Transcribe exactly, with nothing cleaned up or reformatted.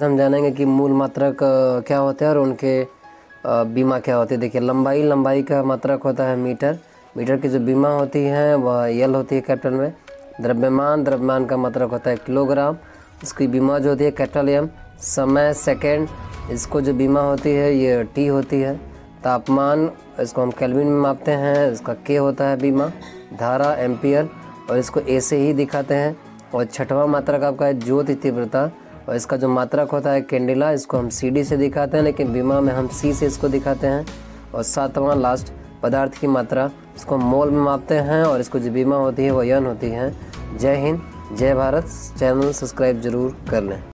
हम जानेंगे कि मूल मात्रक क्या होते हैं और उनके बीमा क्या होती है। देखिए, लंबाई लंबाई का मात्रक होता है मीटर। मीटर की जो बीमा होती है वह यल होती है कैपिटल में। द्रव्यमान द्रव्यमान का मात्रक होता है किलोग्राम, इसकी बीमा जो होती है कैपिटल एम। समय सेकंड, इसको जो बीमा होती है ये टी होती है। तापमान, इसको हम केल्विन में मापते हैं, इसका के होता है बीमा। धारा एम्पियर, और इसको ए से ही दिखाते हैं। और छठवां मात्रक आपका है ज्योति तीव्रता, और इसका जो मात्रक होता है कैंडिला, इसको हम सी डी से दिखाते हैं, लेकिन बीमा में हम सी से इसको दिखाते हैं। और सातवां लास्ट पदार्थ की मात्रा, इसको मोल में मापते हैं, और इसको जो बीमा होती है वो यन होती है। जय हिंद, जय भारत। चैनल सब्सक्राइब जरूर कर लें।